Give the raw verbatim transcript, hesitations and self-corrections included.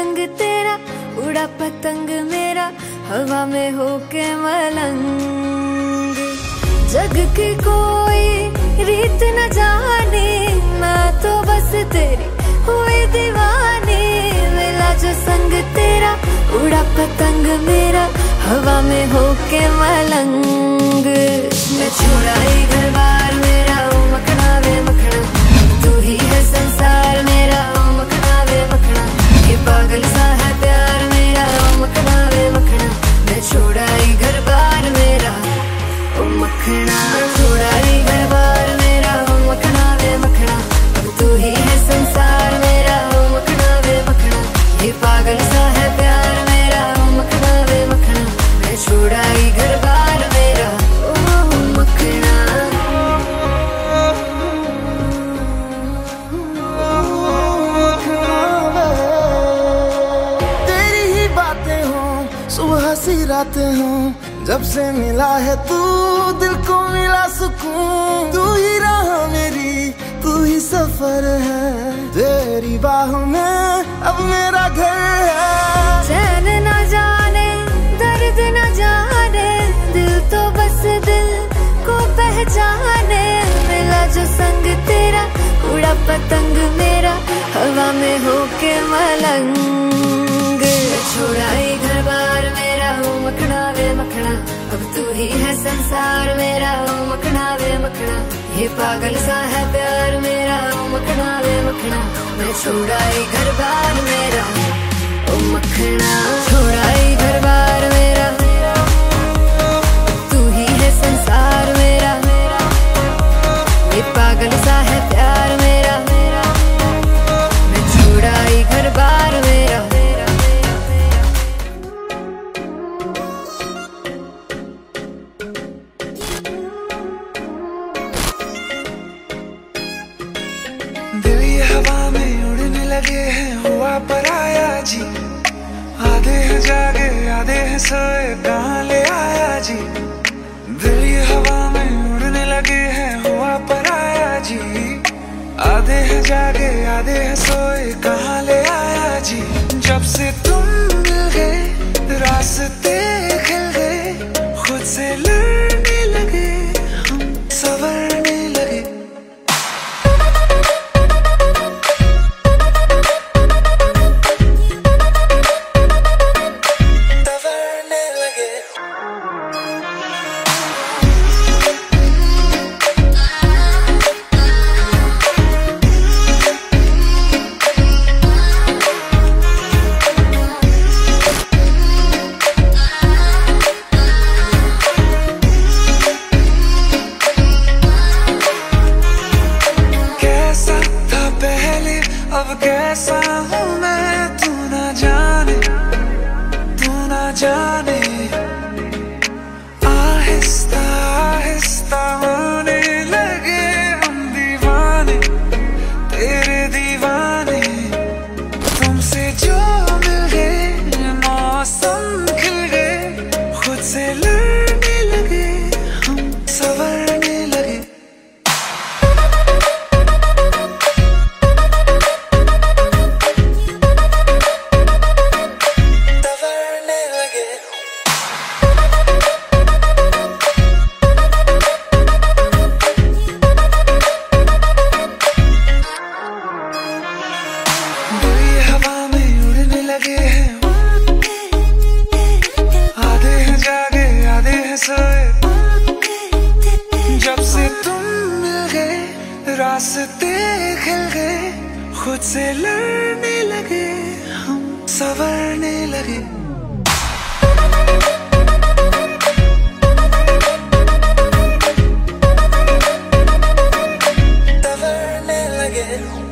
संग तेरा उड़ा पतंग मेरा हवा में होके मलंग। जग की कोई रीत न जाने मैं तो बस तेरी हुई दीवानी। मिला जो संग तेरा उड़ा पतंग मेरा हवा में होके मलंग। मैं छोड़ा ही घर बार मेरा ओ मखना वे मखना, तू ही है संसार मेरा ओ मखना वे मखना। ये पागल सा है प्यार मेरा ओ मखना वे मखना। मैं छोड़ा ही घर बार मेरा ओ मखना, छोड़ा ही घर बार मेरा ओ मखना वे मखना। अब तू ही है संसार मेरा ओ मखना वे मखना। ये पागल सा है प्यार मेरा ओ मखना वे मखना। मैं छोड़ा ही घर बार मेरा ओ मखना। तेरी ही बातें हो सुबह सी रातें हो, जब से मिला है तू दिल को मिला सुकून। तू ही राह मेरी तू ही सफर है, तेरी बाहों में अब मेरा घर है। चैन न जाने दर्द न जाने दिल तो बस दिल को पहचाने। मिला जो संग तेरा उड़ा पतंग मेरा हवा में होके मलंग। छोड़ा ही घर बार मेरा ओ मखना वे मखना। अब तू ही है संसार मेरा ओ मखना वे मखना। ये पागल सा है प्यार मेरा ओ मखना वे मखना। मैं छोड़ा ही घर बार मेरा ओ मखना, छोड़ा ही घर बार मेरा। तू ही है संसार मेरा, ये पागल सा है प्यार मेरा। मैं छोड़ा ही घर बार मेरा। दिल ये हवा में उड़ने लगे हैं हुआ पराया जी। आधे हैं जागे आधे हैं सोए कहाँ ले आया जी। दिल ये हवा में उड़ने लगे हैं हुआ पराया जी। आधे हैं जागे आधे हैं सोए कहाँ ले आया जी। जब से तुम मिल गए रास्ते खिल गए, खुद से लड़ने लगे हम संवरने लगे। अब कैसा हूँ मैं तू ना जाने, तू ना जाने। आहिस्ता आहिस्ता होने लगे हम दीवाने, तेरे दीवाने। तुमसे जो मिल गए मौसम खिल गए, खुद से लड़ने लगे हम संवरने लगे। लगे हैं आधे हैं जागे आधे हैं सोए। जब से तुम मिल गए रास्ते खिल गए, खुद से लड़ने लगे हम संवरने लगे। संवरने लगे।